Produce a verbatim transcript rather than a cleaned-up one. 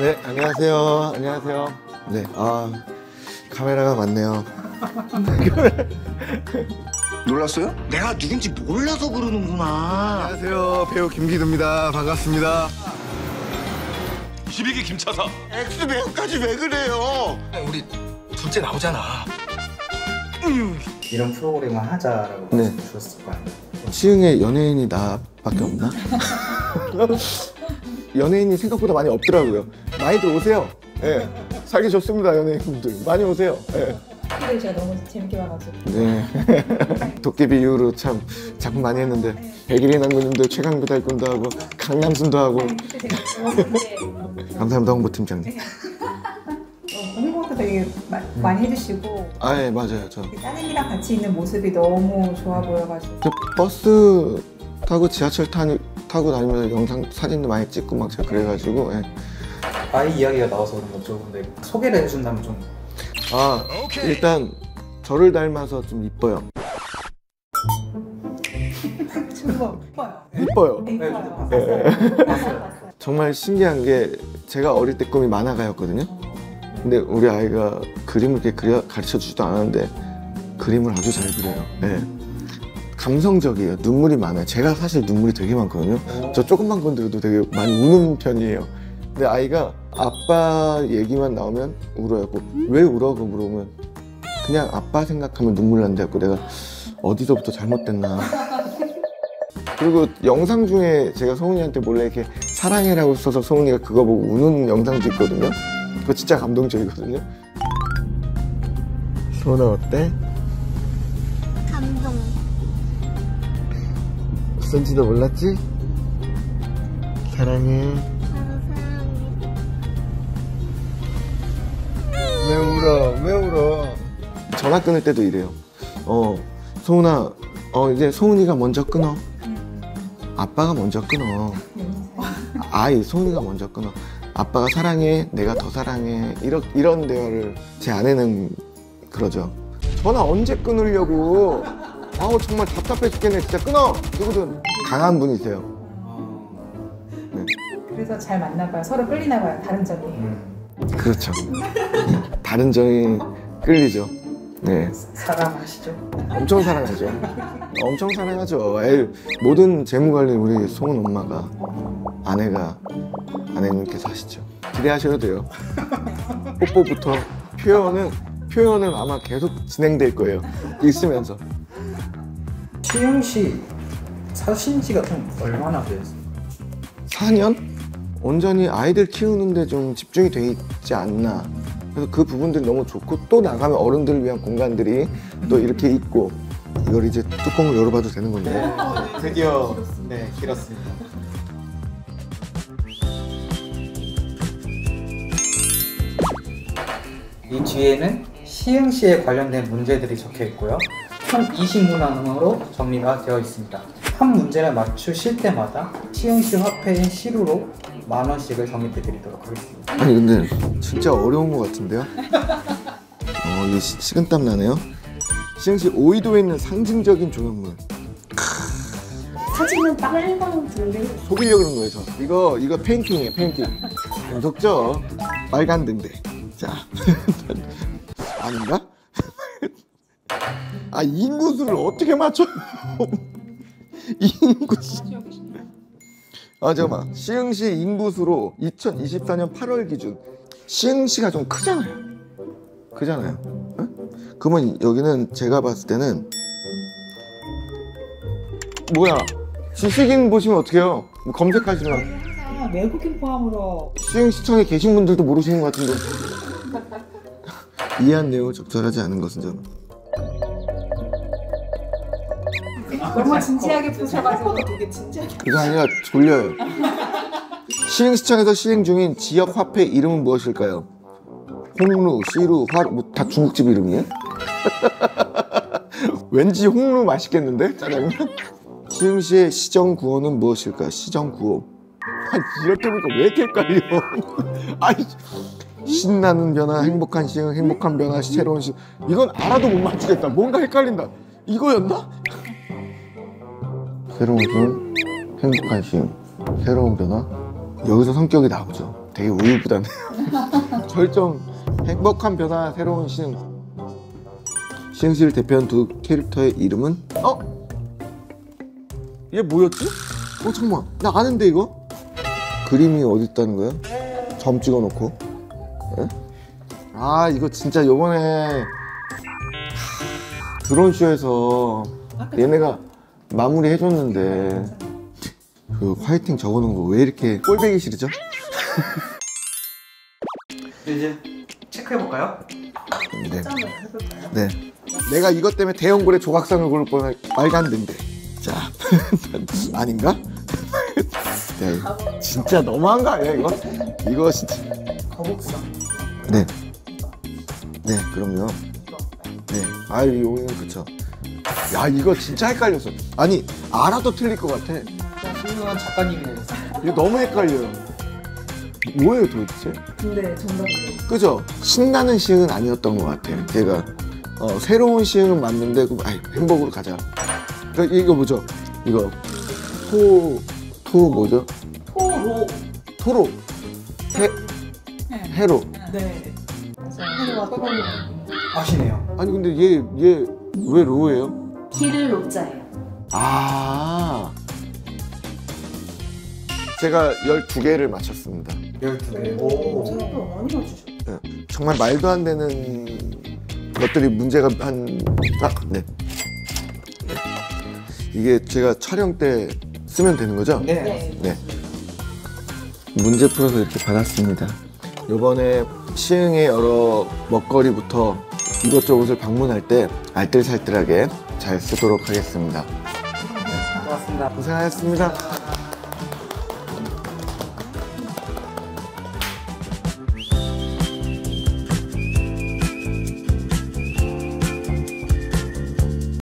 네, 안녕하세요. 안녕하세요. 네, 아 카메라가 많네요. 놀랐어요? 내가 누군지 몰라서 그러는구나. 안녕하세요, 배우 김기두입니다. 반갑습니다. 이십이 기 김차사. 엑스 배우까지 왜 그래요? 우리 둘째 나오잖아. 이런 프로그램을 하자라고 네. 주셨을 거 아니에요? 시흥에 연예인이 나밖에 없나? 연예인이 생각보다 많이 없더라고요. 많이들 오세요. 예, 살기 좋습니다, 연예인분들. 많이 오세요. 예. 도깨비를 제가 너무 재밌게 봐가지고. 네. 도깨비 이후로 참 작품 많이 했는데 백일의 남군님도 최강부 달군도 하고 강남순도 하고. 그때 되게 좋았는데 감사합니다, 홍보팀장님. 홍보도 되게 마, 많이 해주시고 아, 예, 맞아요. 저 따님이랑 같이 있는 모습이 너무 좋아 보여가지고. 저 버스 타고 지하철 타, 타고 다니면서 영상 사진도 많이 찍고 막 제가 그래가지고. 예. 아이 이야기가 나와서 그런 거죠. 근데 소개를 해준다면 좀. 아, 일단 저를 닮아서 좀 이뻐요. 정말 이뻐요. 이뻐요. 이뻐요. 네. 봤어요. 봤어요. 정말 신기한 게 제가 어릴 때 꿈이 만화가였거든요. 근데 우리 아이가 그림을 이렇게 그려, 가르쳐 주지도 않았는데 그림을 아주 잘 그려요. 네. 감성적이에요. 눈물이 많아요. 제가 사실 눈물이 되게 많거든요. 저 조금만 건드려도 되게 많이 우는 편이에요. 근데 아이가 아빠 얘기만 나오면 울어요. 왜 울어? 그 물어보면 그냥 아빠 생각하면 눈물 난다고. 내가 어디서부터 잘못됐나. 그리고 영상 중에 제가 소은이한테 몰래 이렇게 사랑해라고 써서 소은이가 그거 보고 우는 영상도 있거든요. 그거 진짜 감동적이거든요. 소은아 어때? 감동. 쓴지도 몰랐지? 사랑해. 왜 울어? 왜 울어? 전화 끊을 때도 이래요. 어, 소은아, 어, 이제 소은이가 먼저 끊어. 아빠가 먼저 끊어. 아이, 소은이가 먼저 끊어. 아빠가 사랑해, 내가 더 사랑해. 이런, 이런 대화를 제 아내는 그러죠. 전화 언제 끊으려고? 아우, 정말 답답해 죽겠네. 진짜 끊어! 누구든 강한 분이세요. 네. 그래서 잘 맞나봐요. 서로 끌리나봐요. 다른 점이. 그렇죠. 다른 점이 끌리죠. 네. 사랑하시죠. 엄청 사랑하죠. 엄청 사랑하죠. 에이, 모든 재무관리 우리 소은 엄마가, 아내가, 아내님께서 하시죠. 기대하셔도 돼요. 뽀뽀부터 표현은, 표현은 아마 계속 진행될 거예요. 있으면서. 시흥 씨 사신 지가 좀 얼마나 됐어요? 사 년? 온전히 아이들 키우는데 좀 집중이 돼 있지 않나. 그래서 그 부분들이 너무 좋고, 또 나가면 어른들을 위한 공간들이 또 이렇게 있고. 이걸 이제 뚜껑을 열어봐도 되는 건데. 드디어 네 길었습니다. 이 뒤에는 시흥 씨에 관련된 문제들이 적혀 있고요. 총 이십 문항으로 정리가 되어 있습니다. 한 문제를 맞추실 때마다 시흥 씨 화폐인 시루로 만 원씩을 적립해 드리도록 하겠습니다. 아니 근데 진짜 어려운 것 같은데요? 어, 이게 시, 식은땀 나네요. 시흥시 오이도에 있는 상징적인 조형물. 사진은 빨간색인데 속이려고 그런 거예요, 저. 이거, 이거 페인팅이에요, 페인팅. 좀 속죠? 빨간 등대. 자. 아닌가? 아, 인구수를 어떻게 맞춰요? 인구수. 아, 잠깐만. 시흥시 인구수로 이천이십사 년 팔월 기준. 시흥시가 좀 크잖아요. 크잖아요. 어? 그러면 여기는 제가 봤을 때는 뭐야? 지식인 보시면 어떡해요? 뭐 검색하시면 항상 외국인 포함으로 시흥시청에 계신 분들도 모르시는 것 같은데. 이해한 내용을 적절하지 않은 것은 저는. 너무 진지하게 보셔가지고 되게 진지하게. 그게 아니라 졸려요. 시흥시청에서 시행 중인 지역 화폐 이름은 무엇일까요? 홍루, 시루, 화루, 뭐 다 중국집 이름이에요? 왠지 홍루 맛있겠는데? 짜장면? 시흥시의 시정구호는 무엇일까요? 시정구호. 아, 이렇게 보니까 왜 이렇게 헷갈려? 아이, 신나는 변화, 행복한 시흥, 행복한 변화, 새로운 시흥. 이건 알아도 못 맞추겠다. 뭔가 헷갈린다. 이거였나? 새로운 시흥, 행복한 시흥, 새로운 변화. 여기서 성격이 나오죠. 되게 우유부단해요. 절정, 행복한 변화, 새로운 시흥. 시흥시를 대표하는 두 캐릭터의 이름은? 어? 얘 뭐였지? 어 잠깐만, 나 아는데 이거? 그림이 어디 있다는 거야? 점 찍어놓고. 에? 아 이거 진짜 요번에 드론쇼에서 얘네가 마무리 해줬는데 그 화이팅 적어놓은 거 왜 이렇게 꼴배기 싫으죠? 이제 체크해볼까요? 네. 네. 내가 이것 때문에 대형굴에 조각상을 고를 뻔한 말도 안 된대. 자, 아닌가? 네. 진짜 너무한 거 아니야 이거? 이거 진짜. 거북선. 네. 네, 그럼요. 네. 아, 여기는 그쵸. 야, 이거 진짜 헷갈렸어. 아니, 알아도 틀릴 것 같아. 신유한 작가님이 내셨어요. 이거 너무 헷갈려요. 뭐예요 도대체? 근데 정답이에요. 그죠? 신나는 시흥은 아니었던 것 같아요. 걔가 어, 새로운 시흥은 맞는데 그, 아이, 행복으로 가자. 그러니까 이거 뭐죠? 이거 토... 토 뭐죠? 토로. 토로. 해... 해로. 네. 해로와 토로. 아시네요. 아니 근데 얘 얘 왜 로예요? 길을 로자예요. 아 제가 열두 개를 맞췄습니다. 열두 개. 오. 생각보다 많이 맞추죠. 네. 정말 말도 안 되는 것들이 문제가 한... 아, 네. 네. 이게 제가 촬영 때 쓰면 되는 거죠? 네. 네. 네. 문제 풀어서 이렇게 받았습니다. 이번에 시흥의 여러 먹거리부터 이것저것을 방문할 때 알뜰살뜰하게 잘 쓰도록 하겠습니다. 고맙습니다. 고생하셨습니다.